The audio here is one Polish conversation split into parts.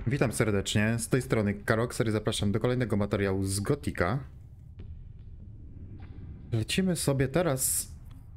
Witam serdecznie, z tej strony Karoxer i zapraszam do kolejnego materiału z Gotika. Lecimy sobie teraz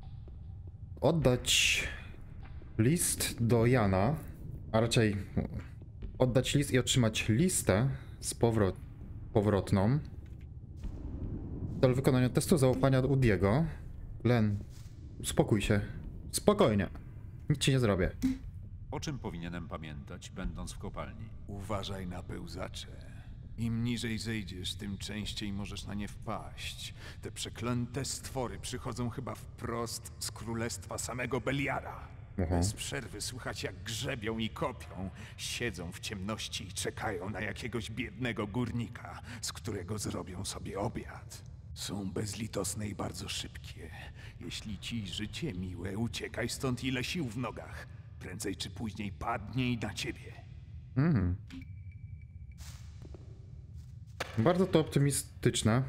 oddać list do Jana, a raczej oddać list i otrzymać listę z powrotną w celu wykonania testu zaufania u Diego. Glenn, uspokój się, spokojnie, nic ci nie zrobię. O czym powinienem pamiętać, będąc w kopalni? Uważaj na pełzacze. Im niżej zejdziesz, tym częściej możesz na nie wpaść. Te przeklęte stwory przychodzą chyba wprost z królestwa samego Beliara. Bez przerwy słychać, jak grzebią i kopią. Siedzą w ciemności i czekają na jakiegoś biednego górnika, z którego zrobią sobie obiad. Są bezlitosne i bardzo szybkie. Jeśli ci życie miłe, uciekaj stąd ile sił w nogach. Prędzej czy później padnie i na ciebie. Bardzo to optymistyczne.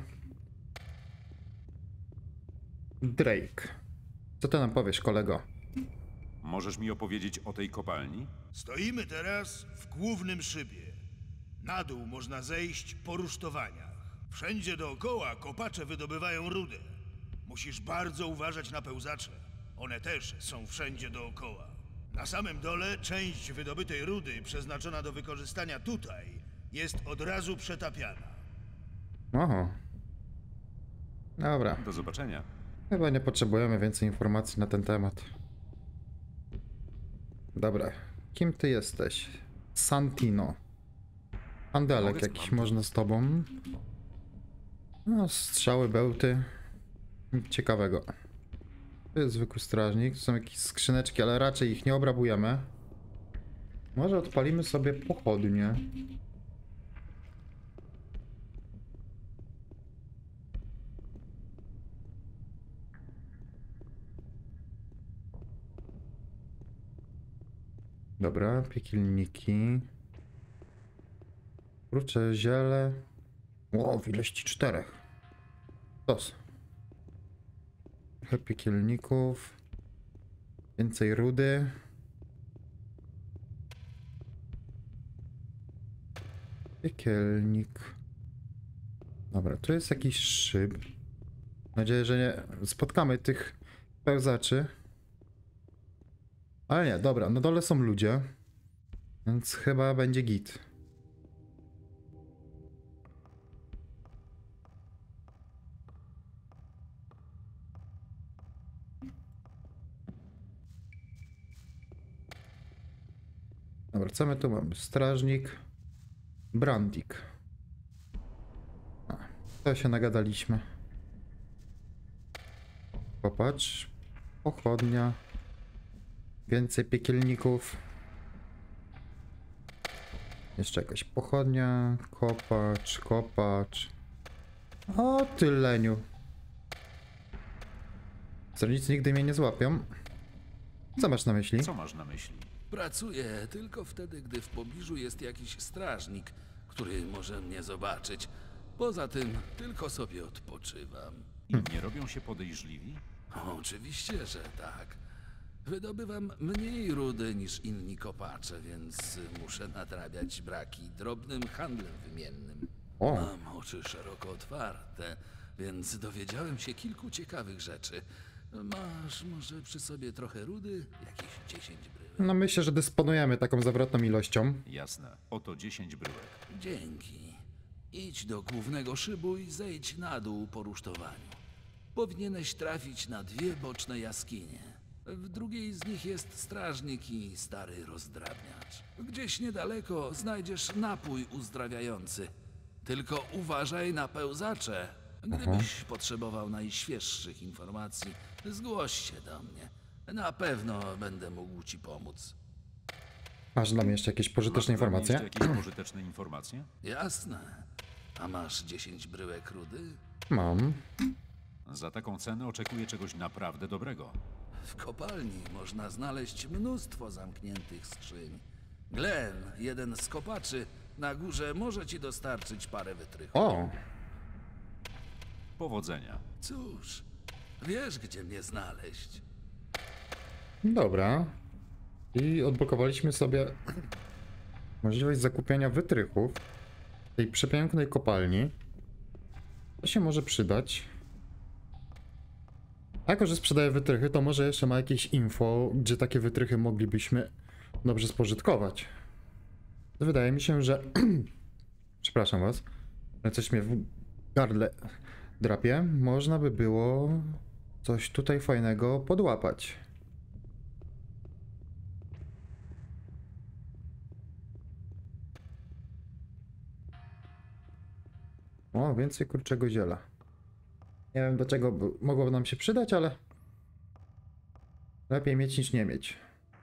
Drake, co ty nam powiesz, kolego? Możesz mi opowiedzieć o tej kopalni? Stoimy teraz w głównym szybie. Na dół można zejść po rusztowaniach. Wszędzie dookoła kopacze wydobywają rudę. Musisz bardzo uważać na pełzacze. One też są wszędzie dookoła. Na samym dole część wydobytej rudy przeznaczona do wykorzystania tutaj jest od razu przetapiana. Oho. Dobra, Do zobaczenia. chyba nie potrzebujemy więcej informacji na ten temat. Dobra, kim ty jesteś? Santino. Handelek Mogę jakiś mam. można z tobą. No, strzały, bełty. Nic ciekawego. To jest zwykły strażnik, to są jakieś skrzyneczki, ale raczej ich nie obrabujemy. Może odpalimy sobie pochodnie. Dobra, piekielniki. Kurcze, ziele. Ło, w ilości 4. Tos. Trochę piekielników. Więcej rudy. Piekielnik. Dobra, tu jest jakiś szyb. Mam nadzieję, że nie spotkamy tych pełzaczy. Ale nie, dobra, na dole są ludzie. Więc chyba będzie git. Dobra, co my tu mamy? Strażnik. Brandik. A, to się nagadaliśmy. Popatrz. Pochodnia. Więcej piekielników. Jeszcze jakaś pochodnia. Kopacz. O, ty leniu. Strażnicy nigdy mnie nie złapią. Co masz na myśli? Co masz na myśli? Pracuję tylko wtedy, gdy w pobliżu jest jakiś strażnik, który może mnie zobaczyć. Poza tym tylko sobie odpoczywam. I nie robią się podejrzliwi? Oczywiście, że tak. Wydobywam mniej rudy niż inni kopacze, więc muszę nadrabiać braki drobnym handlem wymiennym. O. Mam oczy szeroko otwarte, więc dowiedziałem się kilku ciekawych rzeczy. Masz może przy sobie trochę rudy? Jakieś 10 bryłek? No myślę, że dysponujemy taką zawrotną ilością. Jasne. Oto 10 bryłek. Dzięki. Idź do głównego szybu i zejdź na dół po rusztowaniu. Powinieneś trafić na 2 boczne jaskinie. W drugiej z nich jest strażnik i stary rozdrabniacz. Gdzieś niedaleko znajdziesz napój uzdrawiający. Tylko uważaj na pełzacze. Gdybyś potrzebował najświeższych informacji, zgłoś się do mnie. Na pewno będę mógł ci pomóc. Masz dla mnie jeszcze jakieś pożyteczne Masz dla mnie informacje? jeszcze jakieś pożyteczne informacje? Jasne. A masz 10 bryłek rudy? Mam. Za taką cenę oczekuję czegoś naprawdę dobrego. W kopalni można znaleźć mnóstwo zamkniętych skrzyń. Glenn, jeden z kopaczy, na górze może ci dostarczyć parę wytrychów. O! Powodzenia. Cóż, wiesz gdzie mnie znaleźć. Dobra. I odblokowaliśmy sobie Możliwość zakupienia wytrychów w tej przepięknej kopalni. To się może przydać. A jako, że sprzedaje wytrychy, to może jeszcze ma jakieś info, gdzie takie wytrychy moglibyśmy dobrze spożytkować. Wydaje mi się, że... Przepraszam was. Ale coś mnie w gardle drapie. Można by było coś tutaj fajnego podłapać. O, więcej kurczego ziela. Nie wiem do czego mogłoby nam się przydać, ale lepiej mieć niż nie mieć.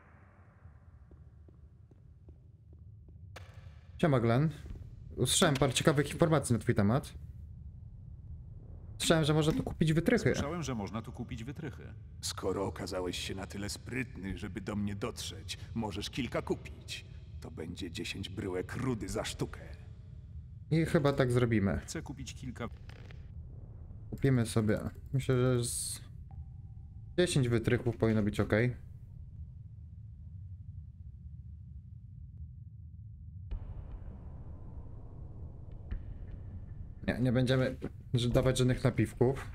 Siema Glenn. Usłyszałem parę ciekawych informacji na twój temat. Słyszałem, że można tu kupić wytrychy. Słyszałem, że można tu kupić wytrychy. Skoro okazałeś się na tyle sprytny, żeby do mnie dotrzeć, możesz kilka kupić. To będzie 10 bryłek rudy za sztukę. I chyba tak zrobimy. Chcę kupić kilka... Kupimy sobie. Myślę, że z 10 wytrychów powinno być ok. Nie będziemy dawać żadnych napiwków.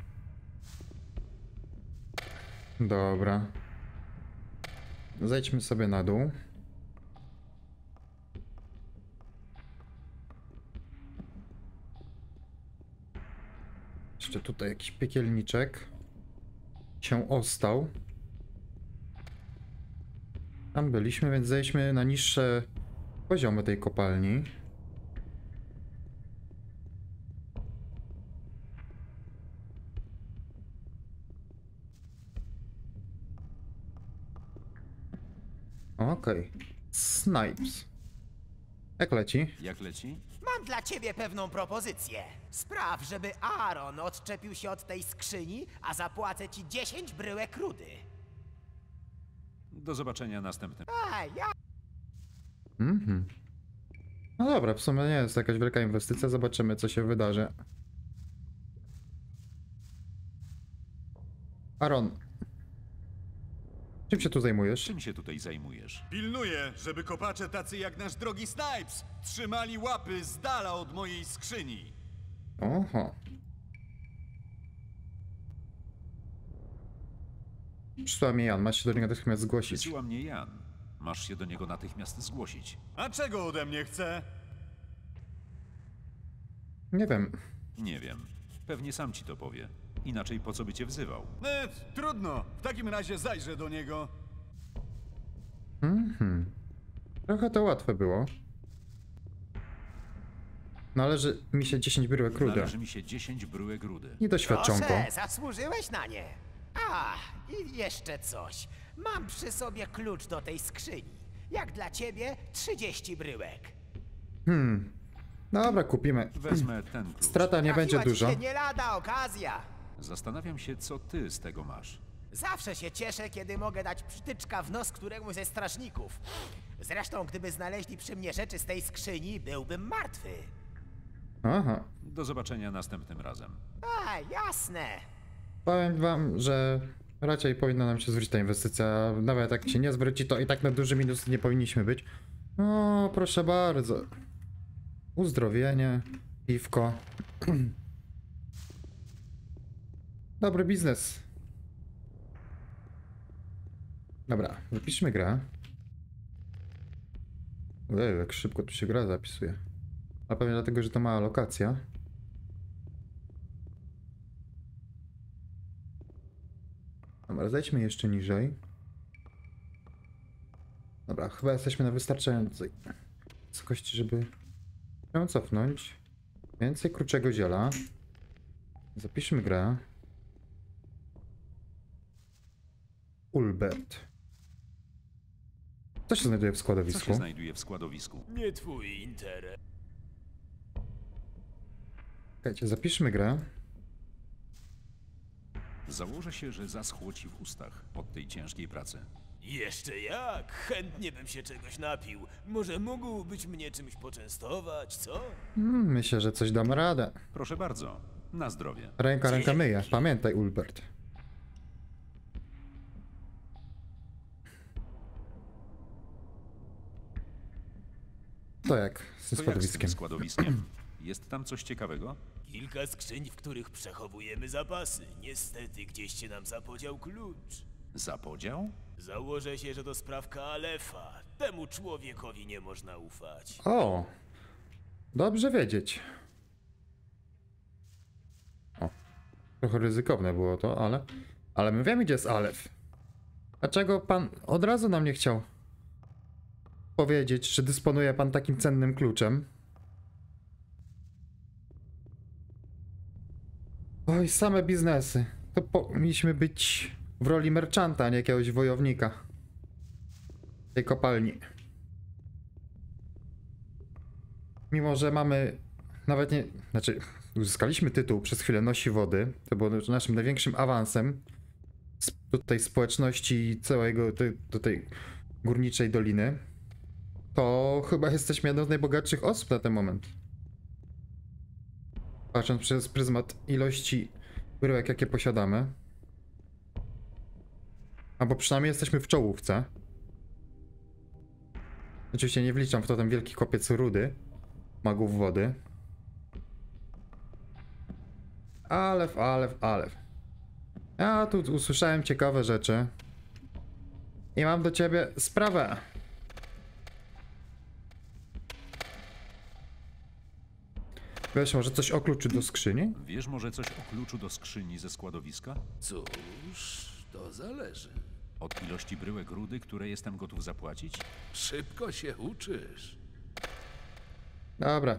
Dobra. Zejdźmy sobie na dół. Jeszcze tutaj jakiś piekielniczek się ostał. Tam byliśmy, więc zejdźmy na niższe poziomy tej kopalni. Okej. Snipes. Jak leci? Jak leci? Mam dla ciebie pewną propozycję. Spraw, żeby Aaron odczepił się od tej skrzyni, a zapłacę ci 10 bryłek rudy. Do zobaczenia następnym. Ja... No dobra, w sumie nie jest to jakaś wielka inwestycja. Zobaczymy, co się wydarzy. Aaron, czym się tu zajmujesz? Czym się tutaj zajmujesz? Pilnuję, żeby kopacze tacy jak nasz drogi Snipes trzymali łapy z dala od mojej skrzyni. Oho. Przysłał mnie Jan, masz się do niego natychmiast zgłosić. Wysyła mnie Jan. Masz się do niego natychmiast zgłosić. A czego ode mnie chce? Nie wiem. Nie wiem. Pewnie sam ci to powie. Inaczej po co by cię wzywał? Trudno. W takim razie zajrzę do niego. Trochę to łatwe było. Należy mi się 10 bryłek rudy. Należy mi się 10 bryłek rudy. I doświadczonko. Proszę, zasłużyłeś na nie. A, i jeszcze coś. Mam przy sobie klucz do tej skrzyni. Jak dla ciebie 30 bryłek. Dobra, kupimy. Wezmę ten klucz. Strata nie będzie Trafiła ci dużo. się nie lada okazja. Zastanawiam się, co ty z tego masz. Zawsze się cieszę, kiedy mogę dać przytyczka w nos któremuś ze strażników. Zresztą, gdyby znaleźli przy mnie rzeczy z tej skrzyni, byłbym martwy. Aha. Do zobaczenia następnym razem. A, jasne. Powiem wam, że raczej powinna nam się zwrócić ta inwestycja. Nawet jak się nie zwróci, to i tak na duży minus nie powinniśmy być. O, proszę bardzo. Uzdrowienie, piwko. Dobry biznes. Dobra, zapiszmy grę. Ej, jak szybko tu się gra zapisuje. A pewnie dlatego, że to mała lokacja. Dobra, zejdźmy jeszcze niżej. Dobra, chyba jesteśmy na wystarczającej wysokości, żeby ją cofnąć. Więcej kruczego ziela. Zapiszmy grę. Ulbert. Co się znajduje w Co składowisku? się znajduje w składowisku? Nie twój interes. Czekajcie, zapiszmy grę. Założę się, że zaschło ci w ustach od tej ciężkiej pracy. Jeszcze jak? Chętnie bym się czegoś napił. Może mógłbyś mnie czymś poczęstować, co? Myślę, że coś damy radę. Proszę bardzo. Na zdrowie. Ręka myje. Pamiętaj, Ulbert. to jak z tym To jak z tym składowiskiem? składowiskiem? Jest tam coś ciekawego? Kilka skrzyń, w których przechowujemy zapasy. Niestety gdzieś się nam zapodział klucz. Zapodział? Założę się, że to sprawka Alefa. Temu człowiekowi nie można ufać. O! Dobrze wiedzieć. O. Trochę ryzykowne było to, ale my wiemy, gdzie jest Alef. Dlaczego pan od razu nam nie chciał powiedzieć, czy dysponuje pan takim cennym kluczem? Oj, same biznesy. To powinniśmy być w roli merchanta, a nie jakiegoś wojownika tej kopalni. Mimo, że mamy nawet nie... Znaczy, uzyskaliśmy tytuł przez chwilę Nosi Wody. To było naszym największym awansem tutaj społeczności całego tej górniczej doliny. To chyba jesteśmy jedną z najbogatszych osób na ten moment. Patrząc przez pryzmat ilości bryłek, jakie posiadamy. Albo przynajmniej jesteśmy w czołówce. Oczywiście nie wliczam w to ten wielki kopiec rudy magów wody. Alef. Ja tu usłyszałem ciekawe rzeczy. I mam do ciebie sprawę. Wiesz może coś o kluczu do skrzyni? Wiesz może coś o kluczu do skrzyni ze składowiska? Cóż, to zależy. Od ilości bryłek rudy, które jestem gotów zapłacić? Szybko się uczysz. Dobra.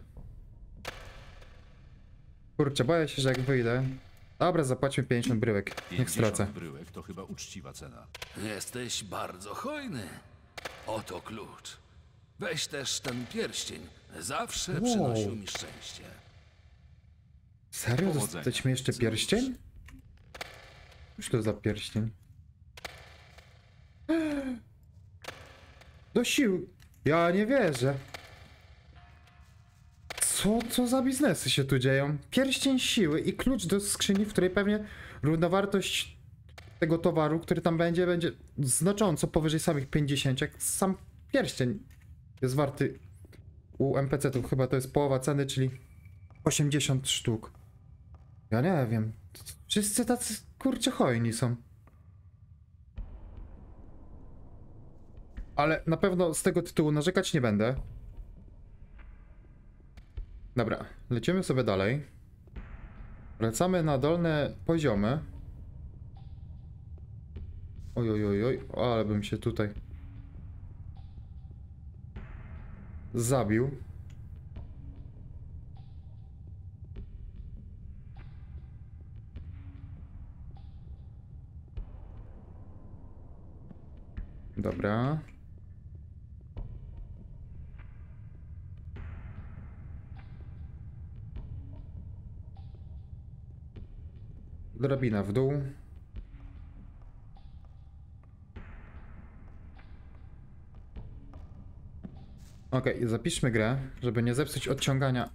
Kurczę, boję się, że jak wyjdę... Dobra, zapłaćmy 50 bryłek. Niech 50 stracę. bryłek to chyba uczciwa cena. Jesteś bardzo hojny. Oto klucz. Weź też ten pierścień. Zawsze przynosił mi szczęście. Serio? Powodzenia. Dostaliśmy jeszcze pierścień? Cóż to za pierścień? Do sił. Ja nie wierzę. Co za biznesy się tu dzieją? Pierścień siły i klucz do skrzyni, w której pewnie równowartość tego towaru, który tam będzie znacząco powyżej samych 50, jak sam pierścień jest warty u NPC-ów. Chyba to jest połowa ceny, czyli 80 sztuk. Ja nie wiem. Wszyscy tacy kurczę hojni są. Ale na pewno z tego tytułu narzekać nie będę. Dobra, lecimy sobie dalej. Wracamy na dolne poziomy. Oj, ale bym się tutaj zabił. Dobra. Drabina w dół. Okej, zapiszmy grę, żeby nie zepsuć odciągania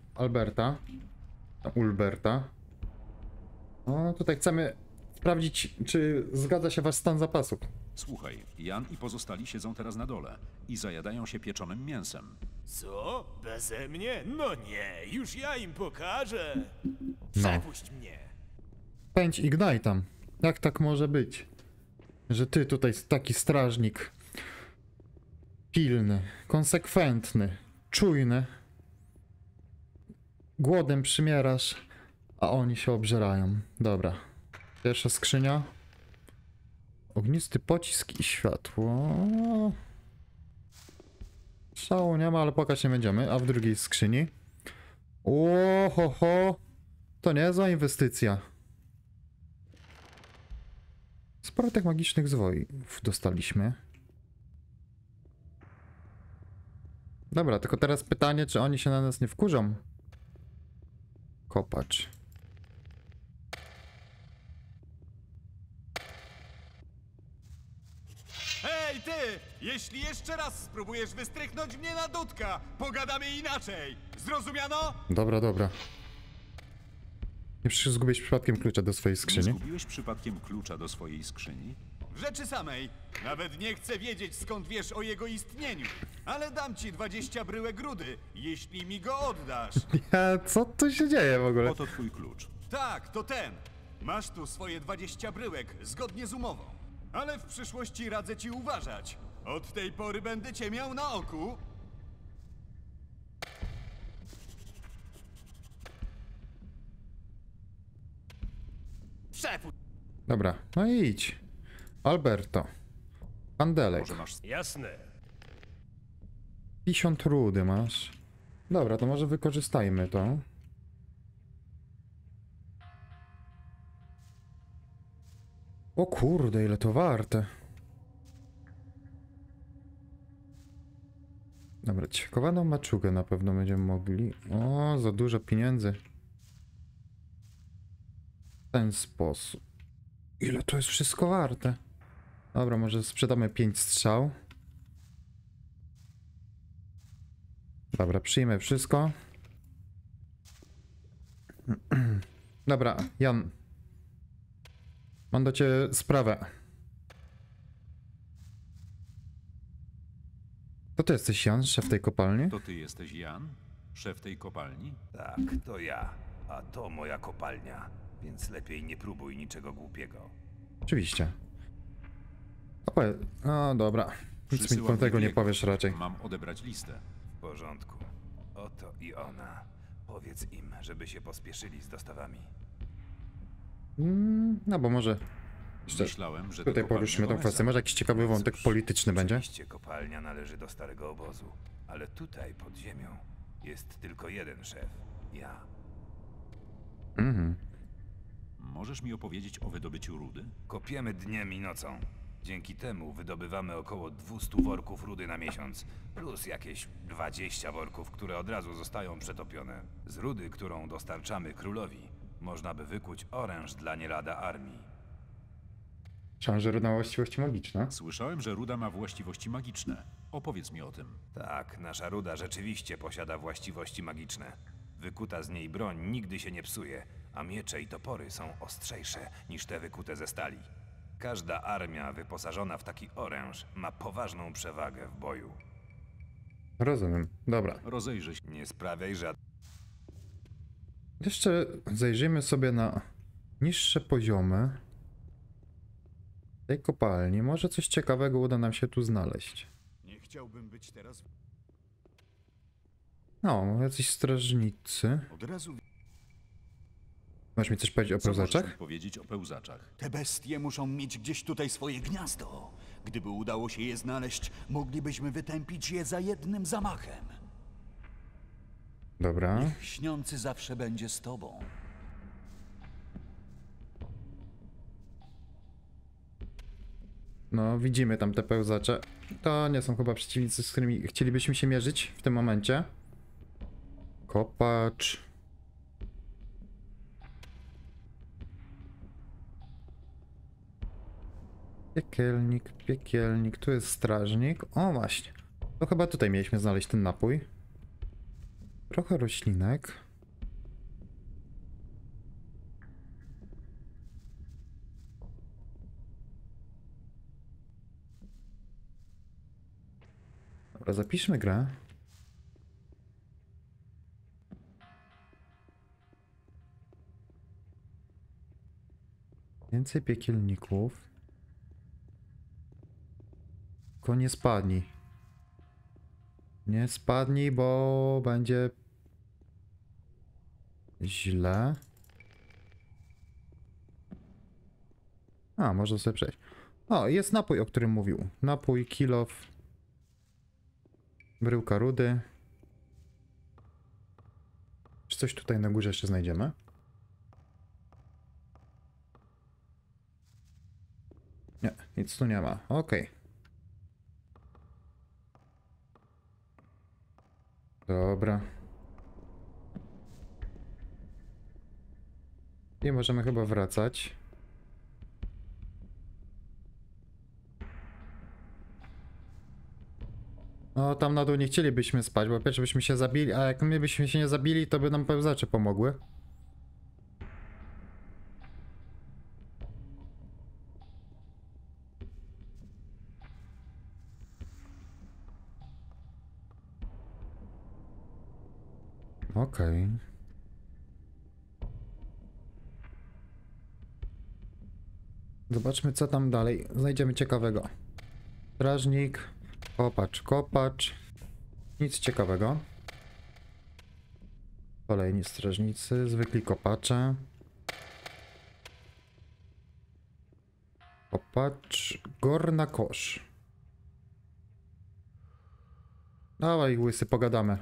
Ulberta. No, tutaj chcemy sprawdzić, czy zgadza się wasz stan zapasów. Słuchaj, Jan i pozostali siedzą teraz na dole i zajadają się pieczonym mięsem. Co? Beze mnie? No nie, już ja im pokażę. No. Przepuść mnie. Pędź Ignite'am. Jak tak może być? Że ty tutaj taki strażnik pilny, konsekwentny, czujny, głodem przymierasz, a oni się obżerają. Dobra. Pierwsza skrzynia. Ognisty pocisk i światło. Szału nie ma, ale pokaż nie będziemy. A w drugiej skrzyni. Ohoho. To niezła inwestycja. Sporo tych magicznych zwojów dostaliśmy. Dobra, tylko teraz pytanie, czy oni się na nas nie wkurzą? Kopacz. Hej ty! Jeśli jeszcze raz spróbujesz wystrychnąć mnie na dudka, pogadamy inaczej! Zrozumiano? Dobra. Nie zgubić przypadkiem klucza do swojej Nie skrzyni. zgubiłeś przypadkiem klucza do swojej skrzyni? w rzeczy samej. Nawet nie chcę wiedzieć, skąd wiesz o jego istnieniu. Ale dam ci 20 bryłek rudy, jeśli mi go oddasz. Co tu się dzieje w ogóle? Oto twój klucz. Tak, to ten. Masz tu swoje 20 bryłek, zgodnie z umową. Ale w przyszłości radzę ci uważać. Od tej pory będę cię miał na oku. Szefu! Dobra, no i idź. Alberto. Kandelek. Może masz... Jasne. 50 rudy masz. Dobra, to może wykorzystajmy to. O kurde, ile to warte. Dobra, ćwiekowaną maczugę na pewno będziemy mogli. O, za dużo pieniędzy. W ten sposób. Ile to jest wszystko warte? Dobra, może sprzedamy 5 strzał. Dobra, przyjmę wszystko. Dobra, Jan. Mam do ciebie sprawę. To ty jesteś Jan, szef tej kopalni? To ty jesteś Jan? Szef tej kopalni? Tak, to ja. A to moja kopalnia. Więc lepiej nie próbuj niczego głupiego. Oczywiście. No dobra. Nic mi Przysyłam tego nie Diego. powiesz raczej. Mam odebrać listę. W porządku. Oto i ona. Powiedz im, żeby się pospieszyli z dostawami. No bo może jeszcze Myślałem, że tutaj to poruszymy tą kwestię. Może jakiś ciekawy wątek Cóż, polityczny będzie? Oczywiście kopalnia należy do starego obozu. Ale tutaj, pod ziemią, jest tylko jeden szef. Ja. Mhm. Możesz mi opowiedzieć o wydobyciu rudy? Kopiemy dniem i nocą. Dzięki temu wydobywamy około 200 worków rudy na miesiąc, plus jakieś 20 worków, które od razu zostają przetopione. Z rudy, którą dostarczamy królowi, można by wykuć oręż dla nie lada armii. Słyszałem, że ruda ma właściwości magiczne. Słyszałem, że ruda ma właściwości magiczne. Opowiedz mi o tym. Tak, nasza ruda rzeczywiście posiada właściwości magiczne. Wykuta z niej broń nigdy się nie psuje, a miecze i topory są ostrzejsze niż te wykute ze stali. Każda armia wyposażona w taki oręż ma poważną przewagę w boju. Rozumiem. Dobra. Rozejrzyj się. Nie sprawiaj żadnych. Jeszcze zajrzyjmy sobie na niższe poziomy tej kopalni. Może coś ciekawego uda nam się tu znaleźć. Nie chciałbym być teraz... No, jacyś strażnicy. Od razu... Masz mi coś powiedzieć o Co możesz mi pełzaczach? powiedzieć o pełzaczach? Te bestie muszą mieć gdzieś tutaj swoje gniazdo. Gdyby udało się je znaleźć, moglibyśmy wytępić je za jednym zamachem. Dobra. Śniący zawsze będzie z tobą. No, widzimy tam te pełzacze. To nie są chyba przeciwnicy, z którymi chcielibyśmy się mierzyć w tym momencie. Kopacz. Piekielnik, piekielnik. Tu jest strażnik. O, właśnie. To chyba tutaj mieliśmy znaleźć ten napój. Trochę roślinek. Dobra, zapiszmy grę. Więcej piekielników. Tylko nie spadnij. Nie spadnij, bo będzie źle. A, można sobie przejść. O, jest napój, o którym mówił. Napój, kilof. Bryłka rudy. Czy coś tutaj na górze jeszcze znajdziemy? Nie, nic tu nie ma. Okej. Dobra. I możemy chyba wracać. No, tam na dół nie chcielibyśmy spać, bo pierwsze byśmy się zabili, a jak my byśmy się nie zabili, to by nam pełzacze pomogły. Okej. Zobaczmy, co tam dalej znajdziemy ciekawego. Strażnik, kopacz, kopacz. Nic ciekawego. Kolejni strażnicy, zwykli kopacze. Kopacz, gorna kosz. Dawaj, łysy, pogadamy.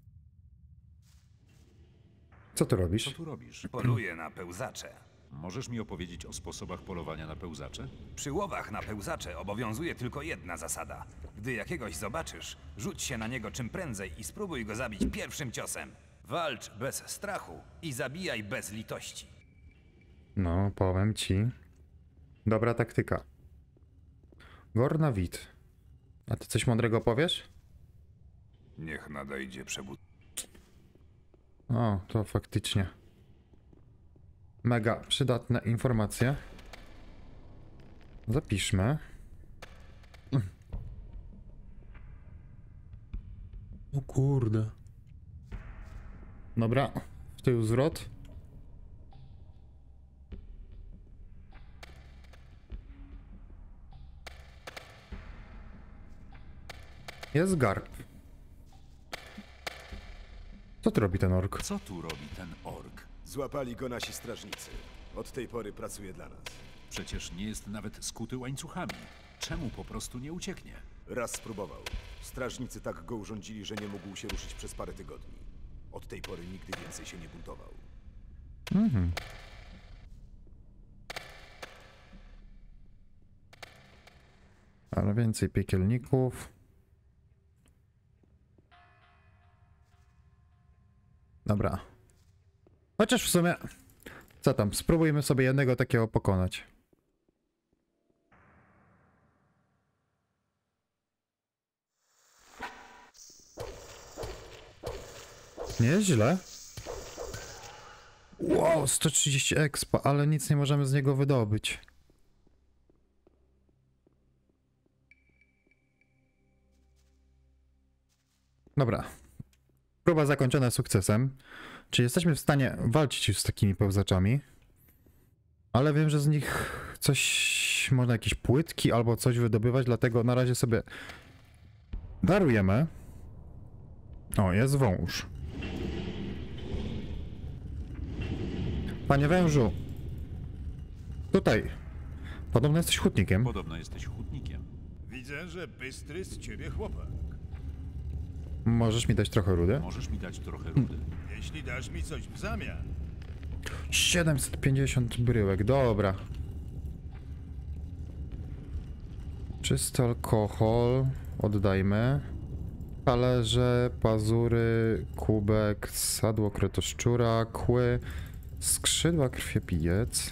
Co tu robisz? Co tu robisz? Poluję na pełzacze. Możesz mi opowiedzieć o sposobach polowania na pełzacze? Przy łowach na pełzacze obowiązuje tylko jedna zasada. Gdy jakiegoś zobaczysz, rzuć się na niego czym prędzej i spróbuj go zabić pierwszym ciosem. Walcz bez strachu i zabijaj bez litości. No, powiem ci. Dobra taktyka. Gorna Wit. A ty coś mądrego powiesz? Niech nadejdzie przebud... O, to faktycznie. Mega przydatne informacje. Zapiszmy. O kurde. Dobra, w tył zwrot. Jest garb. Co tu robi ten ork? Co tu robi ten ork? Złapali go nasi strażnicy. Od tej pory pracuje dla nas. Przecież nie jest nawet skuty łańcuchami. Czemu po prostu nie ucieknie? Raz spróbował. Strażnicy tak go urządzili, że nie mógł się ruszyć przez parę tygodni. Od tej pory nigdy więcej się nie buntował. Ale więcej piekielników. Dobra. Chociaż w sumie... Co tam? Spróbujmy sobie jednego takiego pokonać. Nieźle. Wow, 130 expa, ale nic nie możemy z niego wydobyć. Dobra. Próba zakończona sukcesem. Czy jesteśmy w stanie walczyć już z takimi pełzaczami? Ale wiem, że z nich coś... Można jakieś płytki albo coś wydobywać, dlatego na razie sobie darujemy. O, jest wąż. Panie wężu. Tutaj. Podobno jesteś hutnikiem. Podobno jesteś hutnikiem. Widzę, że bystry z ciebie chłopak. Możesz mi dać trochę rudy? Możesz mi dać trochę rudy. Jeśli dasz mi coś w zamian. 750 bryłek, dobra. Czysty alkohol, oddajmy. Talerze, pazury, kubek, sadło kretoszczura, kły, skrzydła krwiopijec.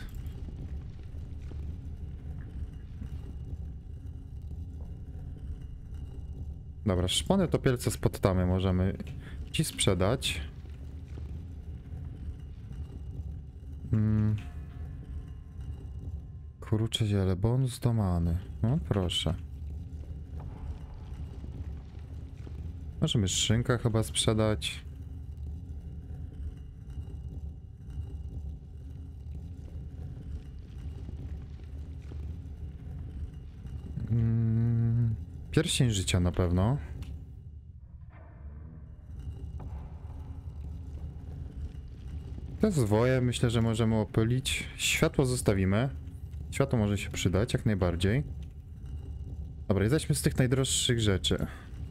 Dobra, szpony topielce z podtamy możemy ci sprzedać. Kurucze ziele, bonus do many. No proszę. Możemy szynkę chyba sprzedać. Pierścień życia na pewno. Te zwoje myślę, że możemy opylić. Światło zostawimy. Światło może się przydać, jak najbardziej. Dobra, i zejdźmy z tych najdroższych rzeczy.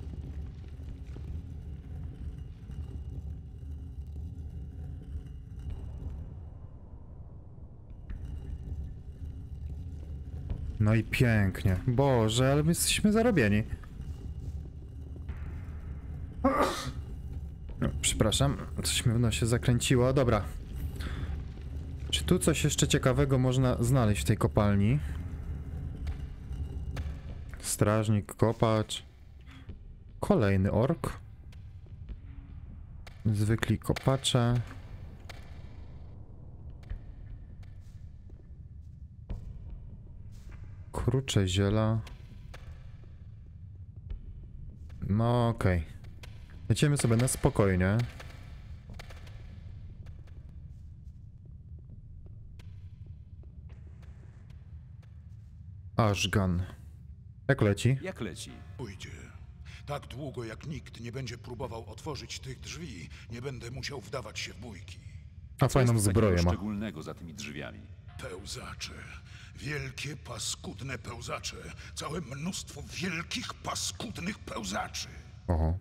No i pięknie. Boże, ale my jesteśmy zarobieni. No, przepraszam, coś mi w nosie zakręciło. Dobra. Czy tu coś jeszcze ciekawego można znaleźć w tej kopalni? Strażnik, kopacz. Kolejny ork. Zwykli kopacze. Krucze ziela. No okej. Jedziemy sobie na spokojnie. Ashgan. Jak leci? Jak leci? Pójdzie. Tak długo jak nikt nie będzie próbował otworzyć tych drzwi, nie będę musiał wdawać się w bójki. A fajną Co zbroję takiego ma. szczególnego za tymi drzwiami? Pełzacze. Wielkie, paskudne pełzacze. Całe mnóstwo wielkich, paskudnych pełzaczy. Oho.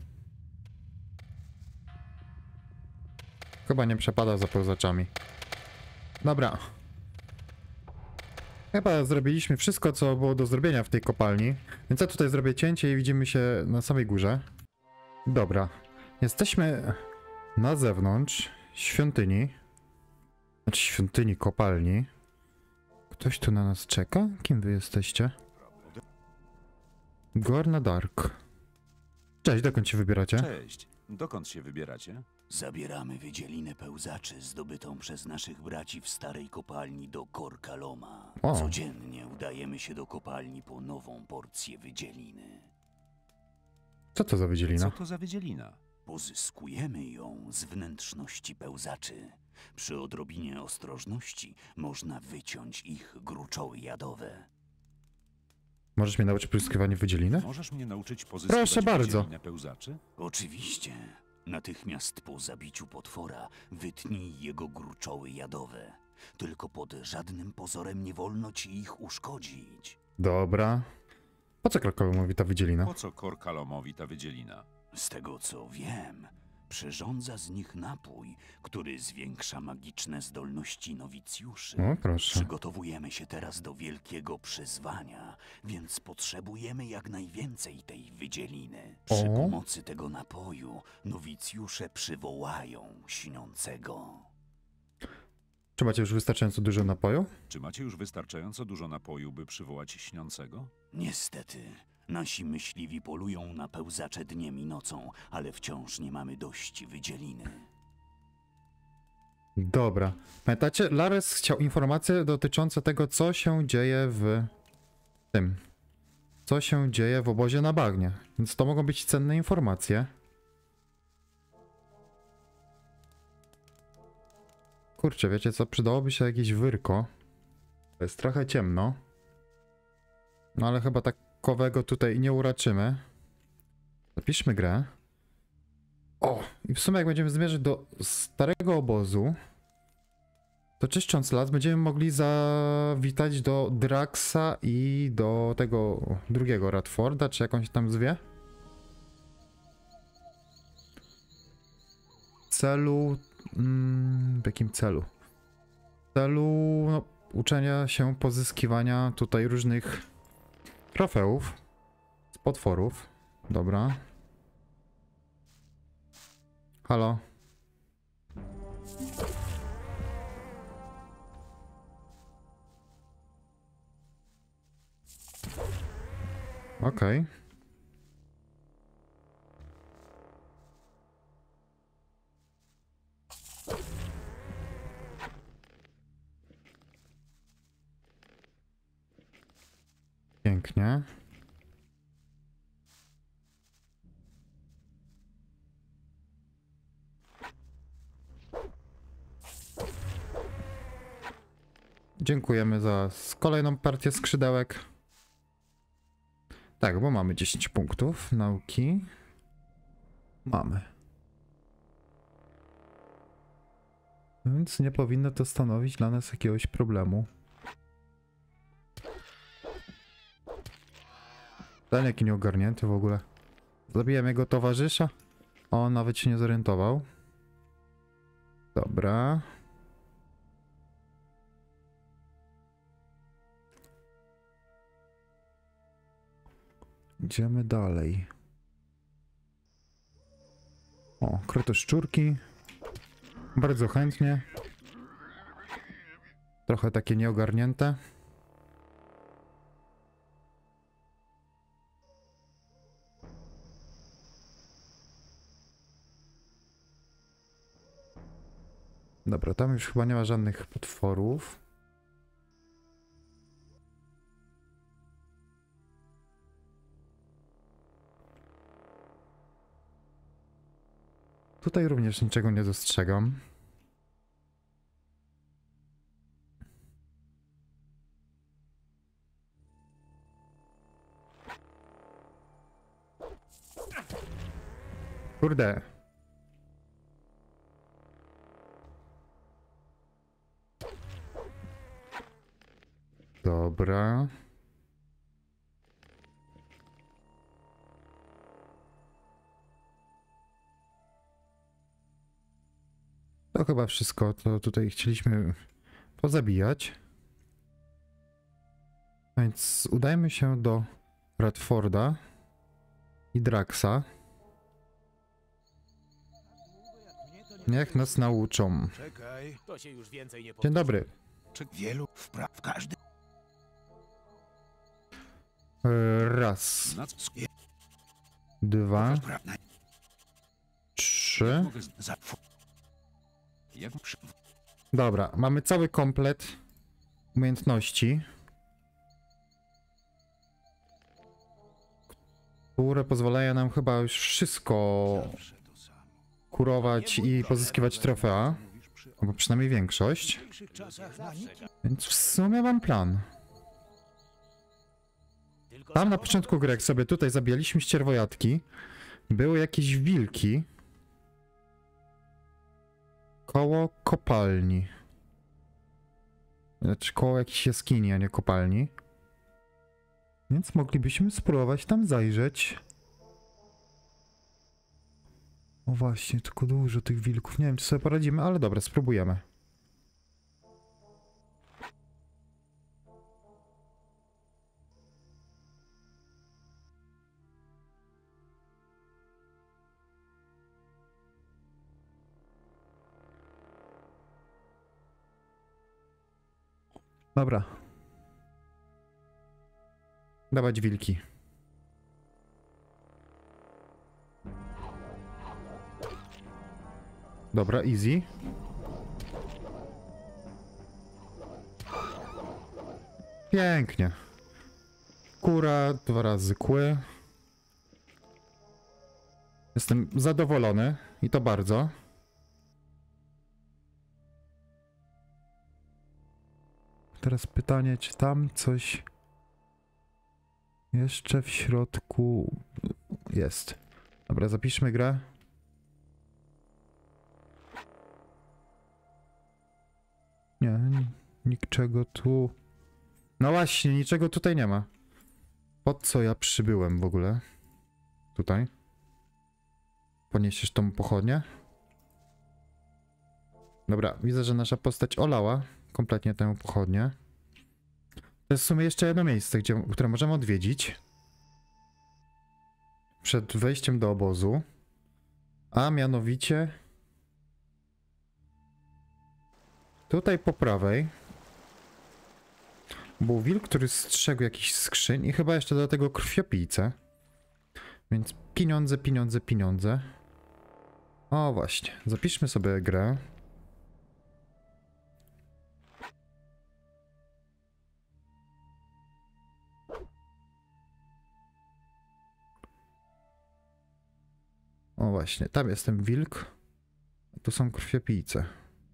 Chyba nie przepada za pełzaczami. Dobra. Chyba zrobiliśmy wszystko, co było do zrobienia w tej kopalni. Więc ja tutaj zrobię cięcie i widzimy się na samej górze. Dobra. Jesteśmy na zewnątrz świątyni. Znaczy świątyni kopalni. Ktoś tu na nas czeka? Kim wy jesteście? Gorna Dark. Cześć, dokąd się wybieracie? Cześć. Dokąd się wybieracie? Zabieramy wydzielinę pełzaczy zdobytą przez naszych braci w starej kopalni do Korkaloma. O. Codziennie udajemy się do kopalni po nową porcję wydzieliny. Co to za wydzielina? Co to za wydzielina? Pozyskujemy ją z wnętrzności pełzaczy. Przy odrobinie ostrożności można wyciąć ich gruczoły jadowe. Możesz mnie nauczyć pozyskiwania wydzieliny? Możesz mnie nauczyć pozyskiwać Proszę bardzo. wydzielinę pełzaczy? Oczywiście. Natychmiast po zabiciu potwora wytnij jego gruczoły jadowe. Tylko pod żadnym pozorem nie wolno ci ich uszkodzić. Dobra. Po co Krakowowi ta wydzielina? Po co Korkalomowi ta wydzielina? Z tego co wiem, przyrządza z nich napój, który zwiększa magiczne zdolności nowicjuszy. O, proszę. Przygotowujemy się teraz do wielkiego przyzwania, więc potrzebujemy jak najwięcej tej wydzieliny. Przy O. pomocy tego napoju nowicjusze przywołają śniącego. Czy macie już wystarczająco dużo napoju? Czy macie już wystarczająco dużo napoju, by przywołać śniącego? Niestety, nasi myśliwi polują na pełzacze dniem i nocą, ale wciąż nie mamy dość wydzieliny. Dobra. Pamiętacie? Lares chciał informacje dotyczące tego, co się dzieje w tym. Co się dzieje w obozie na bagnie. Więc to mogą być cenne informacje. Kurczę, wiecie co? Przydałoby się jakieś wyrko. To jest trochę ciemno. No ale chyba takowego tutaj nie uraczymy. Zapiszmy grę. O! I w sumie jak będziemy zmierzać do starego obozu, to czyszcząc las będziemy mogli zawitać do Draxa i do tego drugiego Radforda, czy jakąś tam zwie. Celu... w jakim celu? W celu no, uczenia się pozyskiwania tutaj różnych trofeów z potworów. Dobra. Halo? Okej. Pięknie. Dziękujemy za kolejną partię skrzydełek. Tak, bo mamy 10 punktów nauki. Mamy. Więc nie powinno to stanowić dla nas jakiegoś problemu. Ten jaki nieogarnięty w ogóle. Zabiłem jego towarzysza, a on nawet się nie zorientował. Dobra. Idziemy dalej. O, kryte szczurki. Bardzo chętnie. Trochę takie nieogarnięte. Dobra, tam już chyba nie ma żadnych potworów. Tutaj również niczego nie dostrzegam. Kurde. Dobra. To chyba wszystko, to tutaj chcieliśmy pozabijać. Więc udajmy się do Redforda i Draxa. Niech nas nauczą. Czekaj. To się już więcej nie Dzień dobry. Czy wielu wpraw każdy? Raz. Dwa. Trzy. Dobra, mamy cały komplet umiejętności, które pozwalają nam chyba już wszystko kurować i pozyskiwać trofea, albo przynajmniej większość. Więc w sumie mam plan. Tam na początku gry, jak sobie tutaj zabijaliśmy ścierwojatki, były jakieś wilki koło kopalni. Znaczy koło jakiejś jaskini, a nie kopalni. Więc moglibyśmy spróbować tam zajrzeć. O właśnie, tylko dużo tych wilków. Nie wiem, czy sobie poradzimy, ale dobra, spróbujemy. Dobra. Dawać wilki. Dobra, easy. Pięknie. Kura, 2 razy kły. Jestem zadowolony i to bardzo. Teraz pytanie, czy tam coś jeszcze w środku jest. Dobra, zapiszmy grę. Nie, niczego tu... No właśnie, niczego tutaj nie ma. Po co ja przybyłem w ogóle? Tutaj. Poniesiesz tą pochodnię? Dobra, widzę, że nasza postać olała kompletnie tę pochodnię. To jest w sumie jeszcze jedno miejsce, które możemy odwiedzić przed wejściem do obozu, a mianowicie tutaj po prawej był wilk, który strzegł jakiś skrzyń i chyba jeszcze do tego krwiopijcę. Więc pieniądze, pieniądze, pieniądze. O właśnie, zapiszmy sobie grę. O właśnie, tam jest ten wilk. Tu są krwiopijce.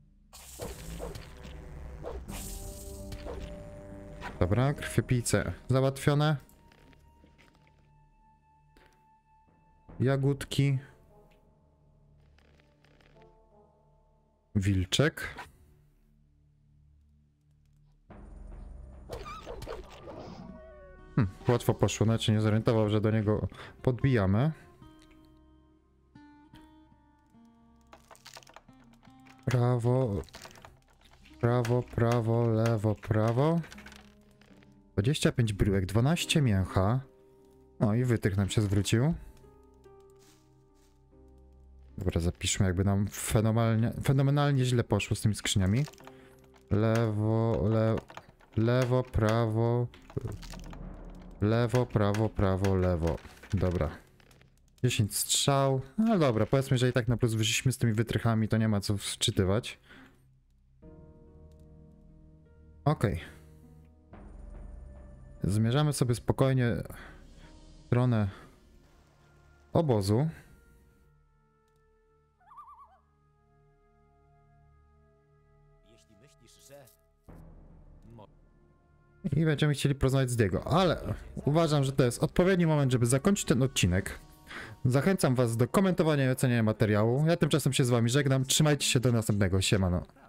Dobra, krwiopijce załatwione. Jagódki. Wilczek. Łatwo poszło, znaczy nie zorientował, że do niego podbijamy. Prawo, prawo, prawo, lewo, prawo. 25 bryłek, 12 mięcha. No i wytrych nam się zwrócił. Dobra, zapiszmy, jakby nam fenomenalnie źle poszło z tymi skrzyniami. Lewo, lewo, prawo. Lewo, prawo, prawo, lewo. Dobra. 10 strzał. No dobra, powiedzmy, że i tak na plus wyszliśmy z tymi wytrychami, to nie ma co wczytywać. Okej. Zmierzamy sobie spokojnie w stronę obozu. Jeśli myślisz, że... I będziemy chcieli porozmawiać z Diego, ale uważam, że to jest odpowiedni moment, żeby zakończyć ten odcinek. Zachęcam was do komentowania i oceniania materiału. Ja tymczasem się z wami żegnam. Trzymajcie się, do następnego. Siemano.